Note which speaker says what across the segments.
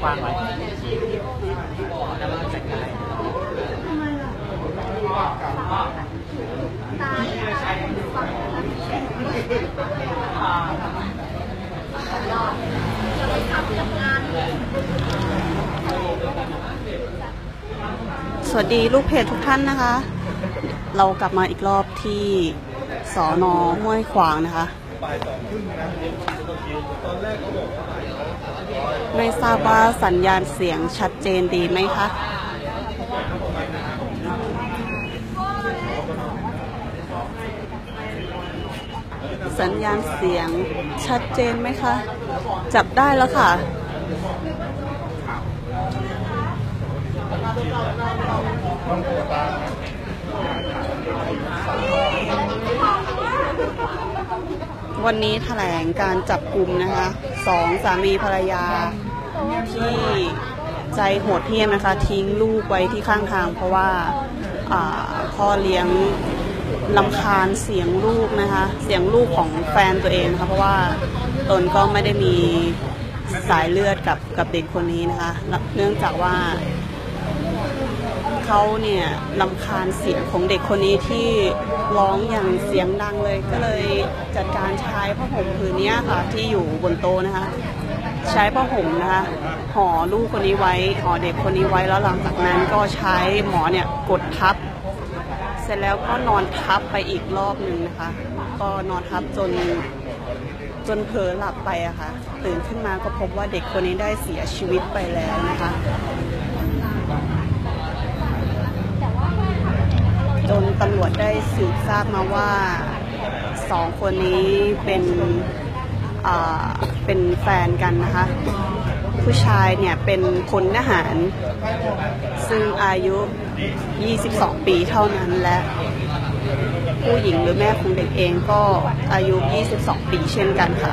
Speaker 1: างไว้แล้วเราจัดการ
Speaker 2: สวัสดีลูกเพจทุกท่านนะคะเรากลับมาอีกรอบที่สน.ห้วยขวางนะคะไม่ทราบว่าสัญญาณเสียงชัดเจนดีไหมคะสัญญาณเสียงชัดเจนไหมคะจับได้แล้วค่ะวันนี้แถลงการจับกลุ่มนะคะสองสามีภรรยาที่ใจโหดเหี้ยมนะคะทิ้งลูกไว้ที่ข้างทางเพราะว่าพ่อเลี้ยงรำคาญเสียงลูกนะคะเสียงลูกของแฟนตัวเองนะคะเพราะว่าตนก็ไม่ได้มีสายเลือดกับเด็กคนนี้นะคะเนื่องจากว่าเขาเนี่ยรำคาญเสียงของเด็กคนนี้ที่ร้องอย่างเสียงดังเลยก็เลยจัดการใช้ผ้าห่มผืนนี้ค่ะที่อยู่บนโต๊ะนะคะใช้ผ้าห่มนะคะห่อลูกคนนี้ไว้ห่อเด็กคนนี้ไว้แล้วหลังจากนั้นก็ใช้หมอเนี่ยกดทับเสร็จแล้วก็นอนทับไปอีกรอบหนึ่งนะคะก็นอนทับจนเผลอหลับไปอะค่ะตื่นขึ้นมาก็พบว่าเด็กคนนี้ได้เสียชีวิตไปแล้วนะคะจนตำรวจได้สืบทราบมาว่าสองคนนี้เป็นแฟนกันนะคะผู้ชายเนี่ยเป็นพลทหารซึ่งอายุ22 ปีเท่านั้นและผู้หญิงหรือแม่ของเด็กเองก็อายุ22 ปีเช่นกันค่ะ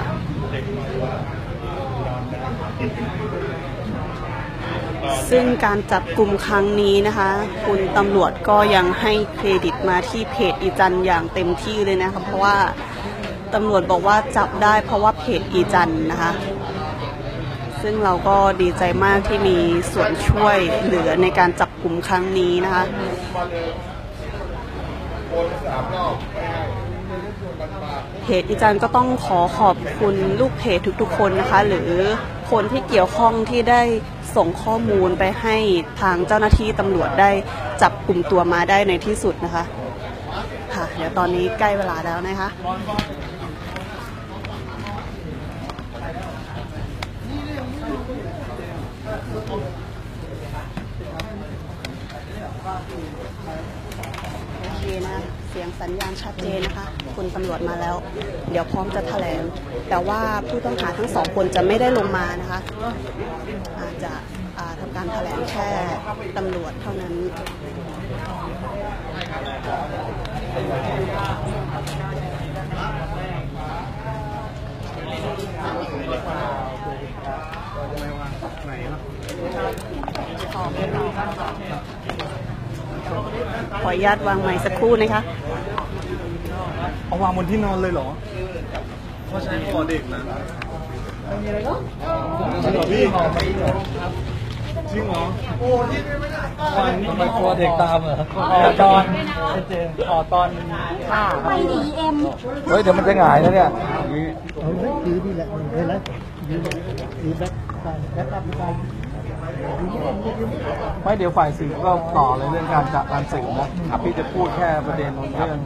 Speaker 2: ซึ่งการจับกลุ่มครั้งนี้นะคะคุณตำรวจก็ยังให้เครดิตมาที่เพจอีจันอย่างเต็มที่เลยนะคะเพราะว่าตำรวจบอกว่าจับได้เพราะว่าเพจอีจันนะคะซึ่งเราก็ดีใจมากที่มีส่วนช่วยเหลือในการจับกลุ่มครั้งนี้นะคะเพจอีจันก็ต้องขอบคุณลูกเพจทุกๆคนนะคะหรือคนที่เกี่ยวข้องที่ได้ส่งข้อมูลไปให้ทางเจ้าหน้าที่ตำรวจได้จับกลุ่มตัวมาได้ในที่สุดนะคะค่ะเดี๋ยวตอนนี้ใกล้เวลาแล้วนะคะโอเคนะเสียงสัญญาณชัดเจนนะคะคุณตำรวจมาแล้วเดี๋ยวพร้อมจะแถลงแต่ว่าผู้ต้องหาทั้งสองคนจะไม่ได้ลงมานะคะอาจจะทำการแถลงแค่ตำรวจเท่านั้นขออนุญาตวางไมค์สักครู่นะคะ
Speaker 3: เอาวางบนที่นอนเลยเหรอเขาใช้คอเด็กนะมีอะไรก็จริงเหรอพี่จริงเหรอโอ้ที่ไม่ได้ทำไมคอเด็กตามเหรอตอนเจนตอนฆ่า
Speaker 4: ไปดีเอ็ม
Speaker 3: เฮ้ยเดี๋ยวมันจะหงายนะเนี่ย
Speaker 5: ยืดนี่แหละเห็นไหมยืดแบ็คอัพไป
Speaker 3: ไม่เดี๋ยวฝ่ายสื่อก็ต่อเลยเรื่องการสื่อนะพี่จะพูดแค่ประเด็นเรื่อง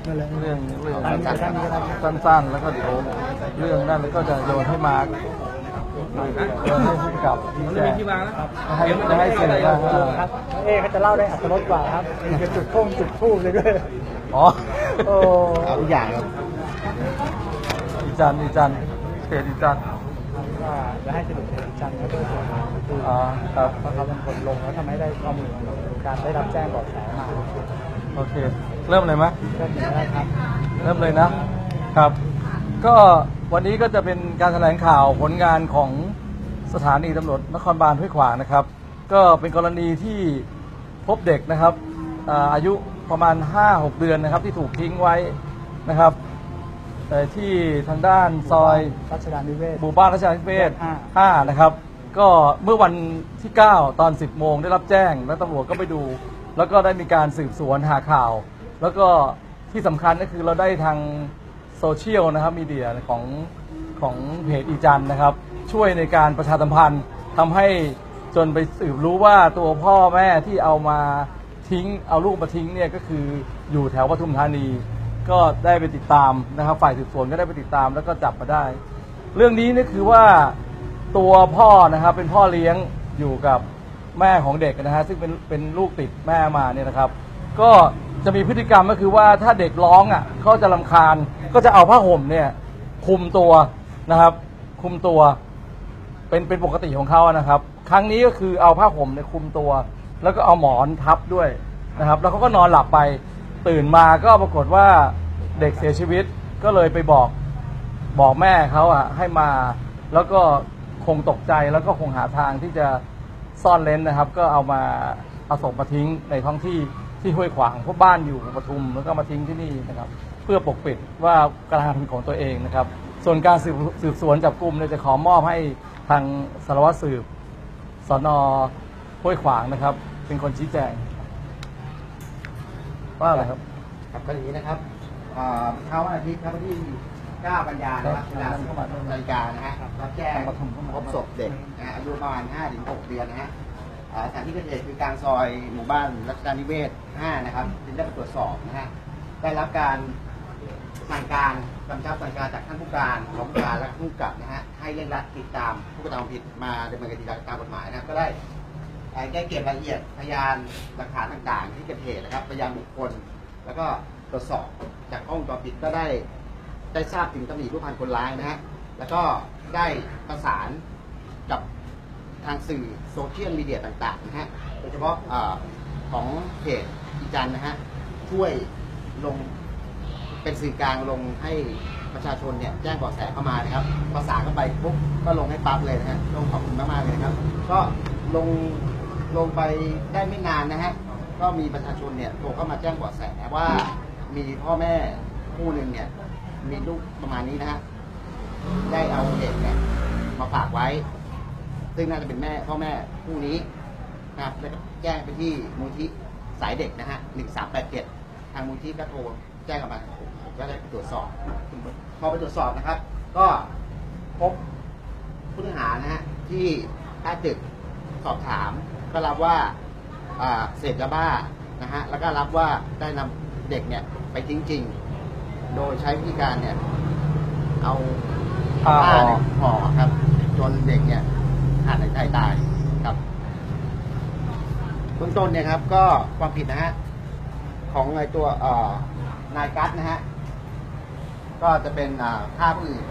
Speaker 3: สั้นๆแล้วก็เดี๋ยวเรื่องนั้นแล้วก็จะโยนให้มาร์คโยนให้ผู้กับที่จะให้เสร็จ
Speaker 5: นะครับเขาจะเล่าได้อัตลดกว่าครับมีจุดทูบเลยด้วย
Speaker 3: อ๋อ
Speaker 5: เอาทุกอย่างครับ
Speaker 3: อีจันเพจอีจัน
Speaker 5: จะให้สรุปเพจอีจันก็คือ
Speaker 3: ครับ
Speaker 5: เพราะเขาเป็นคนลงแล้วทำให้ได้ข้อมูลการได้รับแจ้งเบาะแสมา
Speaker 3: โอเคเริ่มเลยไหม
Speaker 5: เริ่มเลยครับ
Speaker 3: เริ่มเลยนะครับก็วันนี้ก็จะเป็นการแถลงข่าวผลงานของสถานีตำรวจนครบาลห้วยขวางนะครับก็เป็นกรณีที่พบเด็กนะครับอายุประมาณ 5-6 เดือนนะครับที่ถูกทิ้งไว้นะครับที่ทางด้านซอย
Speaker 5: รัชดานิเวศ
Speaker 3: หมู่บ้านรัชดานิเวศ5นะครับ
Speaker 4: ก็เมื่อวันที่ 9 ตอน 10 โมงได้รับแจ้งแล้วตำรวจก็ไปดู แล้วก็ได้มีการสืบสวนหาข่าว แล้วก็ที่สำคัญก็คือเราได้ทางโซเชียลนะครับมีเดียของเพจอีจันนะครับช่วยในการประชาสัมพันธ์ทำให้จนไปสืบรู้ว่าตัวพ่อแม่ที่เอามาทิ้งเอาลูกมาทิ้งเนี่ยก็คืออยู่แถวปทุมธานีก็ได้ไปติดตามนะครับฝ่ายสืบสวนก็ได้ไปติดตามแล้วก็จับมาได้ เรื่องนี้นี่คือว่าตัวพ่อนะครับเป็นพ่อเลี้ยงอยู่กับแม่ของเด็กนะฮะซึ่งเป็นลูกติดแม่มาเนี่ยนะครับก็จะมีพฤติกรรมก็คือว่าถ้าเด็กร้องอ่ะเขาจะรำคาญก็จะเอาผ้าห่มเนี่ยคลุมตัวนะครับคลุมตัวเป็นปกติของเขานะครับครั้งนี้ก็คือเอาผ้าห่มเนี่ยคลุมตัวแล้วก็เอาหมอนทับด้วยนะครับแล้วเขาก็นอนหลับไปตื่นมาก็ปรากฏว่าเด็กเสียชีวิตก็เลยไปบอกแม่เขาอ่ะให้มาแล้วก็คงตกใจแล้วก็คงหาทางที่จะซ่อนเร้นนะครับก็เอาศพมาทิ้งในท้องที่ห้วยขวางเพราะบ้านอยู่ปทุมแล้วก็มาทิ้งที่นี่นะครับเพื่อปกปิดว่ากระทำของตัวเองนะครับส่วนการสืบสวนจับกุมเนี่ยจะขอมอบให้ทางสารวัตรสืบสน.ห้วยขวางนะครับเป็นคนชี้แจงว่าอะไรครับ
Speaker 1: ครับก็อย่างนี้นะครับเช้าวันอาทิตย์ครับที่ 9 กันยายนนะครับเวลา10 นาฬิกานะฮะรับแจ้งพบศพเด็กนะฮะอายุประมาณ 5-6 เดือนนะฮะสถานที่เกิดเหตุคือกลางซอยหมู่บ้านรัชดานิเวศ 5 นะครับจึงได้ไปตรวจสอบนะฮะได้รับการสั่งการกำชับสั่งการจากท่านผู้การรองผู้การและผู้กำกับนะฮะให้เร่งรัดติดตามผู้กระทำความผิดมาดำเนินคดีตามกฎหมายนะก็ได้เก็บรายละเอียดพยานหลักฐานต่างๆที่เกิดเหตุนะครับพยานบุคคลแล้วก็ตรวจสอบจากกล้องวงจรปิดก็ได้ทราบถึงตำหนิผู้พันคนร้ายนะฮะแล้วก็ได้ประสานกับทางสื่อโซเชียลมีเดียต่างๆนะฮะโดยเฉพาะของเพจอีจันนะฮะช่วยลงเป็นสื่อกลางลงให้ประชาชนเนี่ยแจ้งเบาะแสเข้ามานะครับประสานเข้าไปปุ๊บก็ลงให้ปั๊บเลยนะฮะลงขอบคุณมากๆเลยนะครับก็ลงไปได้ไม่นานนะฮะก็มีประชาชนเนี่ยโทรเข้ามาแจ้งเบาะแสว่ามีพ่อแม่คู่หนึ่งเนี่ยมีลูกประมาณนี้นะฮะได้เอาเด็กเนี่ยมาฝากไว้ซึ่งน่าจะเป็นพ่อแม่คู่นี้นะครับแล้วแจ้งไปที่มูลที่สายเด็กนะฮะ1387ทางมูลที่ก็โทรแจ้งกลับมาก็ได้ตรวจสอบพอไปตรวจสอบนะครับก็พบผู้ต้องหานะฮะที่ท่าตึกสอบถามก็รับว่าเสพยาบ้านะฮะแล้วก็รับว่าได้นำเด็กเนี่ยไปทิ้งจริงโดยใช้วิธีการเนี่ยเอาผ้าห่อครับจนเด็กเนี่ยขาดหายใจตายครับเบื้องต้นเนี่ยครับก็ความผิดนะฮะของไอ้ตัวนายกัสนะฮะก็จะเป็นฆ่าผู้อื่น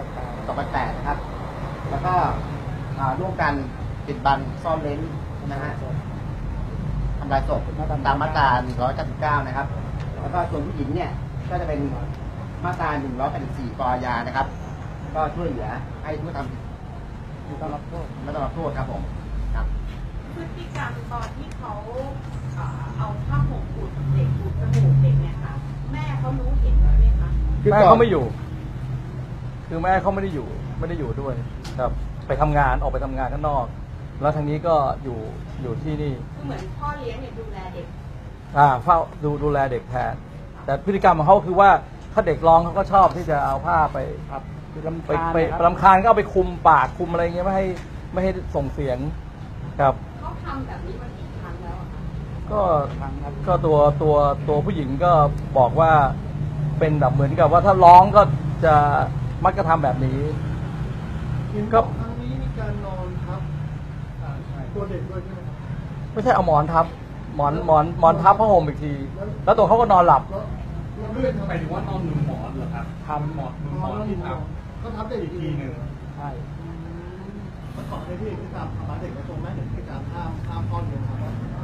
Speaker 1: 288นะครับแล้วก็ร่วมกันปิดบังซ่อนเร้นนะฮะทำลายศพตามมาตรา199นะครับแล้วก็ส่วนผู้หญิงเนี่ยก็จะเป็นมาตรา184 ปอญนะครับก็ช่วยเหลือให้ผู้ทำผิดไม่ต้องรับโทษครับผมครับ
Speaker 2: พฤติกรรมตอนที่เขาเอาผ้าห่มอุดเด็กอุดจมูกเด็กเนี่ยค่ะแม่เขารู้เห็นไหมคะ
Speaker 4: แม่เขาไม่อยู่คือแม่เขาไม่ได้อยู่ด้วยครับไปทำงานออกไปทำงานข้างนอกแล้วทางนี้ก็อยู่ที่นี่
Speaker 2: เหมือนพ่อเลี้ยงเนี่ยดูแลเด็ก
Speaker 4: เฝ้าดูแลเด็กแทนแต่พฤติกรรมของเขาคือว่าถ้าเด็กร้องเขาก็ชอบที่จะเอาผ้าไปไปรำคาญก็เอาไปคุมปากคุมอะไรเงี้ยไม่ให้ส่งเสียงครับ
Speaker 2: เขาทำแบบนี้มากี่ครั้งแล้ว
Speaker 4: ก็ตัวผู้หญิงก็บอกว่าเป็นแบบเหมือนกับว่าถ้าร้องก็จะมักจะทำแบบนี้
Speaker 3: ก็ครั้งนี้มีการนอนทับตัวเด็กด้วยใช่ไหม
Speaker 4: ไม่ใช่เอาหมอนทับหมอนทับผ้าห่มอีกทีแล้วตัวเขาก็นอนหลับ
Speaker 3: เลื่อนทำไมถึงว่านอนหนุนหมอนเหรอครับทำหมอนที่ทับก็ทับได้อีกทีหนึ่ง
Speaker 4: ใช่
Speaker 3: เมื่อก่อนในที่ตามเด็กในตรงแม่เด็กที่การห้ามพ่อเลี้ยงครับ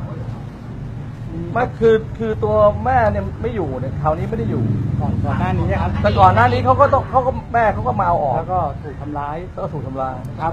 Speaker 4: ไม่คือตัวแม่เนี่ยไม่อยู่เนี่ยคราวนี้ไม่ได้อยู่
Speaker 5: ก่อนหน้านี้ครับ
Speaker 4: แต่ก่อนหน้านี้เขาก็แม่เขาก็มาเอาออก
Speaker 5: แล้วก็ถูกทำร้าย
Speaker 4: ครับ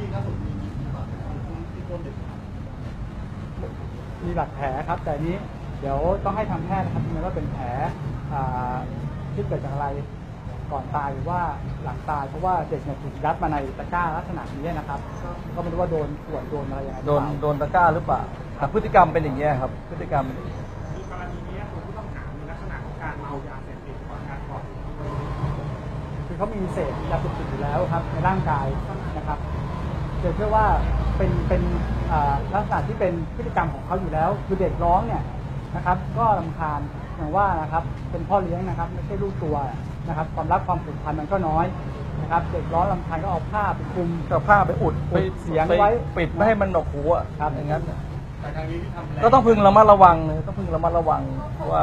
Speaker 5: มีบาดแผลครับแต่นี้เดี๋ยวต้องให้ทางแพทย์นะครับว่าเป็นแผลที่เกิดจากอะไรก่อนตายหรือว่าหลังตายเพราะว่าเด็กเนี่ยถูกยัดมาในตะกร้าลักษณะนี้นะครับก็ไม่รู้ว่าโดนขวดโดนอะไรยังไง
Speaker 4: โดนตะกร้าหรือเปล่าแต่พฤติกรรมเป็นอย่างนี้ยครับพฤติกรรม
Speaker 3: มีกรณีนี้คนผู้ต้องหามีลักษณะของการเมายาเสพติดก่อนการก่อเหตุ
Speaker 5: คือเขามีเสพยาเสพติดอยู่แล้วครับในร่างกายนะครับเชื่อว่าเป็นลักษณะที่เป็นพฤติกรรมของเขาอยู่แล้วคือเด็กร้องเนี่ยนะครับก็รำคาญอย่างว่านะครับเป็นพ่อเลี้ยงนะครับไม่ใช่ลูกตัวนะครับความรักความผูกพันมันก็น้อยนะครับเด็กร้องรำคาญก็เอาผ้าไปคลุม
Speaker 4: ก็ผ้าไปอุดไป
Speaker 5: เสียงไว้
Speaker 4: ปิดไม่ให้มันหนวกหูอะ
Speaker 5: ครับ
Speaker 4: อย่างนั้นน่ะ
Speaker 3: แต่ทางนี้ที่ทำ
Speaker 4: ก็ต้องพึงระมัดระวังเลยต้องพึงระมัดระวังว่า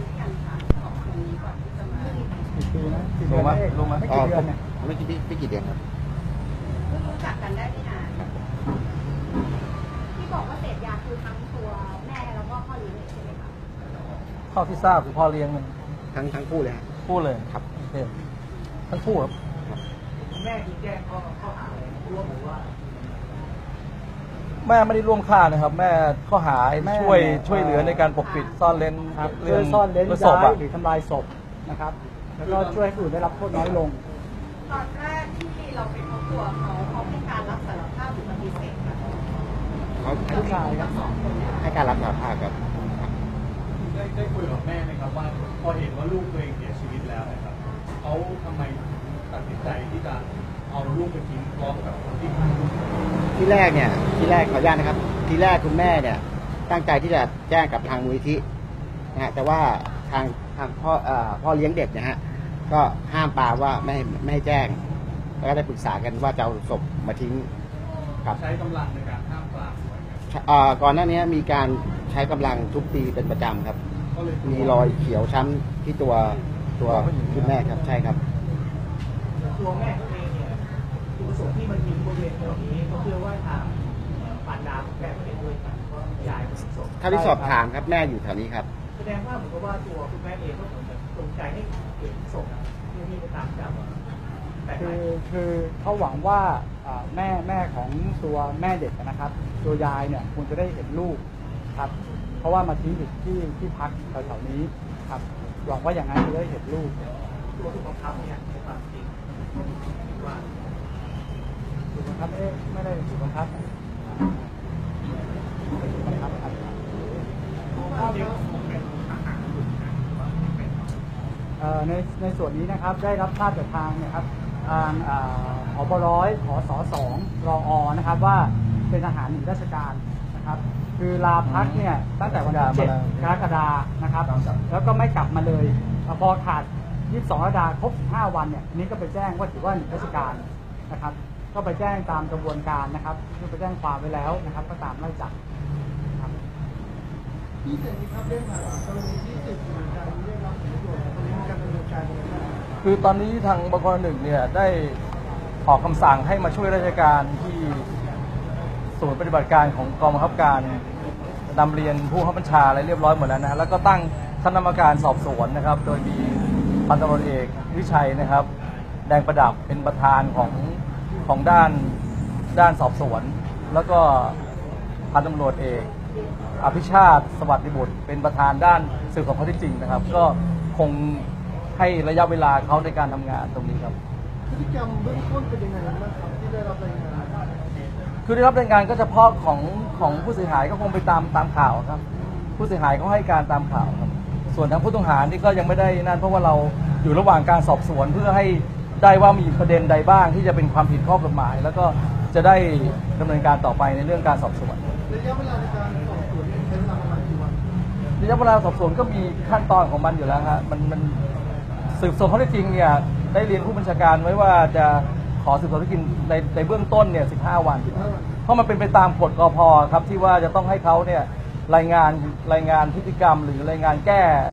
Speaker 5: กี่ปีนะกี่
Speaker 4: ล
Speaker 5: เดือง น
Speaker 4: มา
Speaker 5: นะเอก
Speaker 4: ลงมา
Speaker 5: ไม่กี่เดือนเนี่ย
Speaker 1: ไม่กี่เดือนครับ
Speaker 2: รู้จักกันได้ไม่นาน
Speaker 6: ที่บอกว่าเสพยาคือทั้งตัวแม่แล้วก็พ่อเลี้ยงเลยใช่ไหมคะ
Speaker 4: เท่าที่ทราบคือพ่อเลี้ยงมัน
Speaker 1: ทั้งคู่เลยฮะ
Speaker 4: พูดเลย
Speaker 1: ครับ
Speaker 4: โอเคทั้งคู่ครับ
Speaker 5: แม่ที่แจ้งข้อหาอะไรร่วมหรือว่า
Speaker 4: แม่ไม่ได้ร่วมฆ่านะครับ แม่ข้อหา
Speaker 5: แม่
Speaker 4: ช่วยเหลือในการปกปิดซ่อนเร้น
Speaker 5: ครับ
Speaker 4: เรื่
Speaker 5: ช่วยซ่อนเร้น
Speaker 4: ศ
Speaker 5: ย้า
Speaker 4: พ
Speaker 5: ย
Speaker 4: อะ
Speaker 5: หรือทำลายศพนะครับแล้วก็ช่วยให้ผู้อื่นได้รับโทษน้อยลง
Speaker 2: ตอนแรกที่เราไปพบตัวเขาให้การรับสารภาพหรือปฏิเสธคะ
Speaker 1: เขา
Speaker 5: ผู้ชายครับ
Speaker 1: ให้การรับสารภาพครับ
Speaker 3: ได้คุยกับแม่ไหมครับว่าพอเห็นว่าลูกตัวเองเสียชีวิตแล้วนะครับเขาทำไมตัดสินใจที่จะเอาลูกไปทิ้งพร้อมกับคนที่ฆ่าลูก
Speaker 1: ที่แรกขออนุญาตนะครับ ที่แรกคุณแม่เนี่ยตั้งใจที่จะแจ้งกับทางมูลนิธินะฮะแต่ว่าทางพ่อเลี้ยงเด็กนะฮะก็ห้ามปรามว่าไม่ให้แจ้ง แล้วก็ได้ปรึกษากันว่าจะเอาศพมาทิ้งครับ
Speaker 3: ใช้กำลังในการห้ามปรามไว้ครับ
Speaker 1: ก่อนหน้านี้มีการใช้กำลังทุบตีเป็นประจำครับ
Speaker 3: ก็เลย
Speaker 1: มีรอยเขียวช้ำที่ตัวคุณแม่ครับใช่ครับ
Speaker 5: ตัวแม่เขาเองเนี่ยจุดประสงค์ที่มันยิงบริเวณแถวนี้ก็เพื่อว่าทางปานดาของแม่ก็เห็นด้วยกันเพราะยายเป็นศพ
Speaker 1: ถ้าที่สอบถามครับแม่อยู่แถวนี้ครับ
Speaker 5: แสดงว่าเหมือนกับว่าตัวคุณแม่เองก็เหมือนกับจงใจให้เห็นศพเพื่อที่จะตามจับแต่คือเขาหวังว่าแม่ของตัวแม่เด็กนะครับ ตัวยายเนี่ยควรจะได้เห็นลูกครับ เพราะว่ามาทิ้งอยู่ที่พักแถวๆนี้ครับหวังว่าอย่างนั้นจะได้เห็นลูกตัวถูกบังคับเนี่ยในความจริงว่าถูกบังคับไม่ได้ถูกบังคับถูกบังคับครับในส่วนนี้นะครับได้รับทราบจากทางนะครับทางผบ.ผส. 2 รอ.นะครับว่าเป็นทหารหนีราชการนะครับคือลาพักเนี่ยตั้งแต่วันที่ 7 กรกฎาคมนะครับแล้วก็ไม่กลับมาเลยพอขาด 22 กรกฎาคมครบ 15 วันเนี่ยนี้ก็ไปแจ้งว่าถือว่าหนีราชการนะครับก็ไปแจ้งตามกระบวนการนะครับคือไปแจ้งความไว้แล้วนะครับก็ตามไล่จับครับที่เสร็จนี้ครับเรื่องกรณีที่สืบสวนการเรียกรับผลประโยชน์ตรงนี้มีการดำเนินการยังไงบ้าง
Speaker 4: คือตอนนี้ทางบก.1เนี่ยได้ออกคำสั่งให้มาช่วยราชการที่ศูนย์ปฏิบัติการของกองบังคับการนำเรียนผู้บังคับบัญชาอะไรเรียบร้อยหมดแล้วนะแล้วก็ตั้งคณะกรรมการสอบสวนนะครับโดยมีพันตำรวจเอกวิชัยนะครับแดงประดับเป็นประธานของด้านสอบสวน แล้วก็พันตำรวจเอกอภิชาติสวัสดิบุตรเป็นประธานด้านสืบสวนข้อเท็จจริงนะครับก็คงให้ระยะเวลาเขาในการทำงานตรงนี้ครับ
Speaker 5: พฤติกรรมเบื้องต้นเป็นยังไงบ้างครับที่ได้รับรายงาน
Speaker 4: คือได้รับรายงานก็เฉพาะของผู้เสียหายก็คงไปตามข่าวครับผู้เสียหายเขาให้การตามข่าวครับส่วนทางผู้ต้องหานี่ก็ยังไม่ได้นั่นเพราะว่าเราอยู่ระหว่างการสอบสวนเพื่อให้ได้ว่ามีประเด็นใดบ้างที่จะเป็นความผิดข้อกฎหมาย แล้วก็จะได้ดำเนินการต่อไปในเรื่องการสอบสวน
Speaker 5: ระยะเวลาในการสอบสวนใช้เวลาประมาณกี่วัน
Speaker 4: ระยะเวลาสอบสวนก็มีขั้นตอนของมันอยู่แล้วฮะมันสืบสวนข้อเท็จจริงเนี่ยได้เรียนผู้บัญชาการไว้ว่าจะขอสืบสวนข้อเท็จจริงในเบื้องต้นเนี่ย15 วันเพราะมันเป็นไปตามกฎกพ.ครับที่ว่าจะต้องให้เขาเนี่ยรายงานพฤติกรรมหรือรายงานแก้